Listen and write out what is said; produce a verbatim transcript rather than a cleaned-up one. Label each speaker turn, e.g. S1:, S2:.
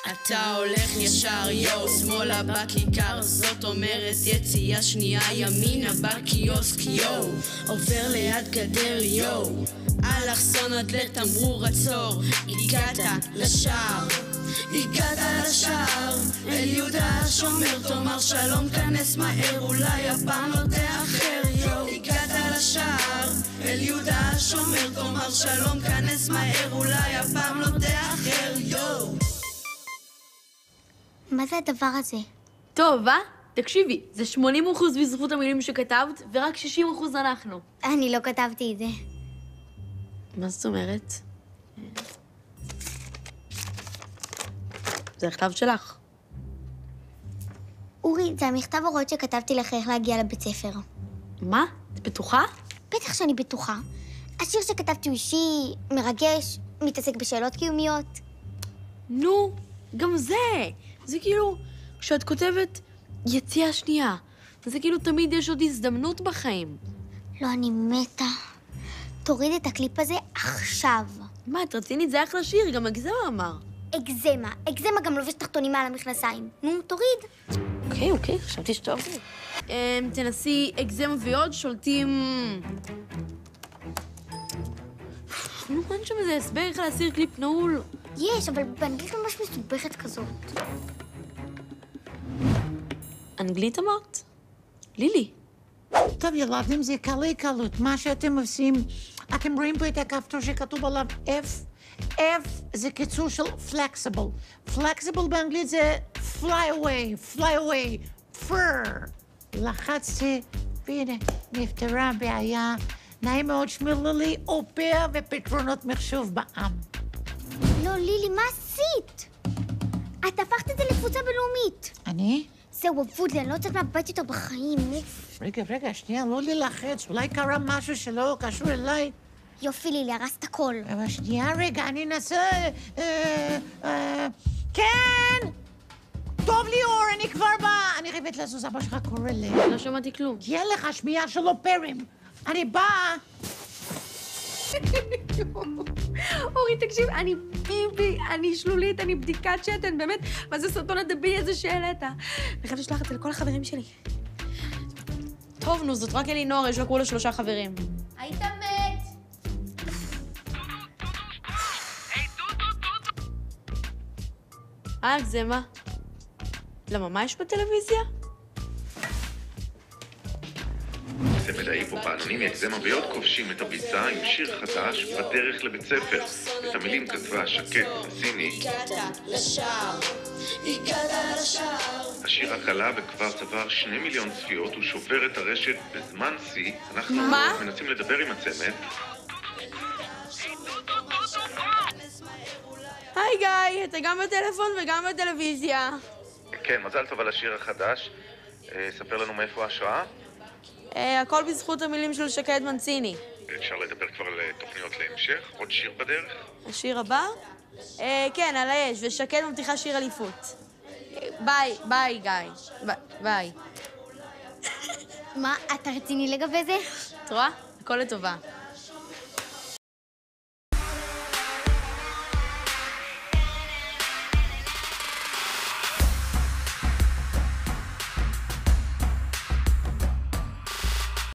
S1: אתה הולך ישר יו, שמאלה בכיכר, זאת אומרת יציאה שנייה ימינה בקיוסק יו, עובר ליד גדר יו, אלכסון עד לתמרור עצור, הגעת לשער, הגעת לשער, אל יהודה השומר תאמר שלום, כנס מהר, אולי הפעם לא תאחר יו, הגעת לשער, אל יהודה השומר תאמר שלום, כנס מהר, אולי הפעם לא תאחר יו.
S2: מה זה הדבר הזה?
S3: טוב, אה? תקשיבי, זה שמונים אחוז בזכות המילים שכתבת, ורק שישים אחוז אנחנו.
S2: אני לא כתבתי את זה.
S3: מה זאת אומרת? זה הכתב שלך.
S2: אורי, זה המכתב הוראות שכתבתי לך איך להגיע לבית ספר.
S3: מה? את בטוחה?
S2: בטח שאני בטוחה. השיר שכתבתי הוא אישי, מרגש, מתעסק בשאלות קיומיות.
S3: נו, גם זה. זה כאילו, כשאת כותבת יציאה שנייה, זה כאילו תמיד יש עוד הזדמנות בחיים.
S2: לא, אני מתה. תוריד את הקליפ הזה עכשיו.
S3: מה, את רצינית? זה אחלה שיר, גם אגזמה אמר.
S2: אגזמה. אגזמה גם לובש תחתונים מעל המכנסיים. נו, תוריד.
S3: אוקיי, אוקיי, חשבתי שטוב. תנסי אגזמה ועוד שולטים... נו, אין שם איזה הסבר איך להסיר קליפ נעול.
S2: יש, אבל באנגלית ממש מסובכת כזאת.
S3: אנגלית אמרת? לילי.
S4: טוב, ילדים, זה קלי קלות. מה שאתם עושים, אתם רואים פה את הכפתור שכתוב עליו F. F זה קיצור של flexible. flexible באנגלית זה fly away, fly away, fur. לחצתי, והנה, נפתרה הבעיה. נעים מאוד, שמי לילי, אופר ופתרונות מחשוב בעם.
S2: לא, לילי, מה עשית? את הפכת את זה לקבוצה בינלאומית.
S4: אני?
S2: זהו, אבוד לי, אני לא יוצאת מהבית איתו בחיים.
S4: רגע, רגע, שנייה, לא להילחץ. אולי קרה משהו שלא קשור אליי.
S2: יופי, לילי, הרסת הכל.
S4: אבל שנייה, רגע, אני אנסה... אה, אה, כן! טוב לי, אור, אני כבר באה. אני חייבת לזוז, אבא שלך קורא לי.
S3: לא שמעתי כלום.
S4: תהיה לך שמיעה שלו פרים. אני באה.
S3: אורי, תקשיב, אני ביבי, אני שלולית, אני בדיקת שתן, באמת, מה זה סרטון הדבילי הזה שהעלית? אני חייבת לשלוח את זה לכל החברים שלי. טוב, נו, זאת רק אלינור, יש לה כולה שלושה חברים.
S2: היית מת!
S3: אה, זה מה? למה, מה יש בטלוויזיה?
S5: צמד ההיפופאנונים אגזמה ועוד כובשים את הביצה עם שיר חדש בדרך לבית ספר. את המילים כתבה שקד סיני.
S1: הגעת לשער, הגעת לשער.
S5: השיר הקלה וכבר צבר שני מיליון צפיות, הוא שובר את הרשת בזמן שיא. אנחנו
S3: מה?
S5: מנסים לדבר עם הצמד.
S3: היי גיא, אתה גם בטלפון וגם בטלוויזיה.
S5: כן, מזל טוב על השיר החדש. אה, ספר לנו מאיפה ההשראה.
S3: אה, הכל בזכות המילים של שקד מנציני.
S5: אפשר לדבר כבר על תוכניות להמשך? עוד שיר בדרך?
S3: השיר הבא? אה, כן, על האש, ושקד מבטיחה שיר אליפות. אה, ביי, ביי גיא. ב- ביי.
S2: מה, אתה רציני לגבי זה?
S3: את רואה? הכל לטובה.